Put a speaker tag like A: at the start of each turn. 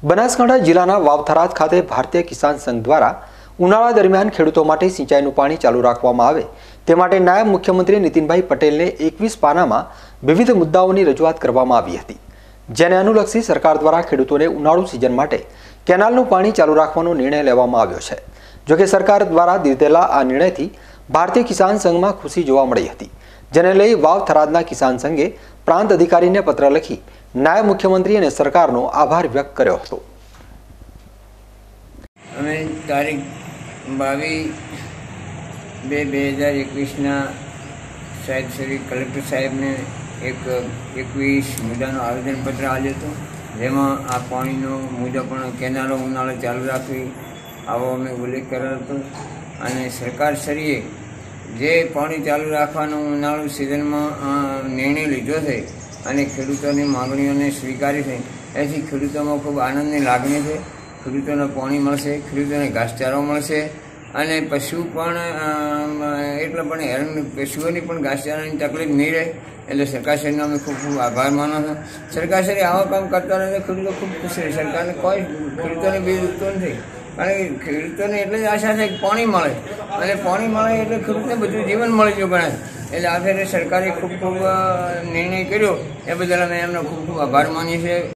A: બનાસકાંઠા જિલ્લાના વાવથરાદ ખાતે ભારતીય કિસાન સંઘ દ્વારા ઉનાળા દરમિયાન ખેડૂતો માટે સિંચાઈનું પાણી ચાલુ રાખવામાં આવે તે માટે નાયબ મુખ્યમંત્રી નીતિનભાઈ પટેલને 21 પાનામાં વિવિધ મુદ્દાઓની રજૂઆત કરવામાં આવી હતી, જેને અનુલક્ષી સરકાર દ્વારા ખેડૂતોને ઉનાળુ સિઝન માટે કેનાલનું પાણી ચાલુ રાખવાનો નિર્ણય લેવામાં આવ્યો છે। જો કે સરકાર દ્વારા લીધેલા આ નિર્ણયથી ભારતીય કિસાન સંઘમાં ખુશી જોવા મળી હતી, જેને લઈ વાવથરાદના કિસાન સંઘે પ્રાંત અધિકારીને પત્ર લખી નાયબ મુખ્યમંત્રી અને સરकारનો આભાર વ્યક્ત કર્યો હતો।
B: અમે તારીખ 22/2/2021 સાહેબ શ્રી કલેક્ટર સાહેબને એક 21 મુદ્દાનું આવેદનપત્ર આપ્યું હતું, જેમાં આ પાણીનો મુદ્દો પણ કેનાલો ઉનાળો ચાલુ રાખવી આવો અમે ઉલ્લેખ કર્યો હતો। અને સરકારશ્રીએ જે પાણી ચાલુ રાખવાનો ઉનાળુ સિઝનમાં નિર્ણય લીધો છે અને ખેડૂતોની માંગણીઓને સ્વીકારી છે, એથી ખેડૂતોમાં ખૂબ આનંદની લાગણી છે। ખેડૂતોને પાણી મળશે, ખેડૂતોને ઘાસચારો મળશે અને પશુ પણ એટલે પણ હેરાન પશુઓની પણ ઘાસચારાની તકલીફ નહીં રહે। એટલે સરકારશ્રીનો અમે ખૂબ ખૂબ આભાર માનો છો। સરકારશ્રી આવા કામ કરતા રહે, ખેડૂતો ખૂબ ખુશ રહે। સરકારને કોઈ ખેડૂતોને બી દુખતો નથી, કારણ કે ખેડૂતોને એટલે જ આશા છે કે પાણી મળે, અને પાણી મળે એટલે ખેડૂતને બધું જીવન મળી ગયું ગણાય। એટલે આ ફેરે સરકારે ખૂબ ખૂબ નિર્ણય કર્યો, એ બદલ અમે એમનો ખૂબ ખૂબ આભાર માનીએ છીએ।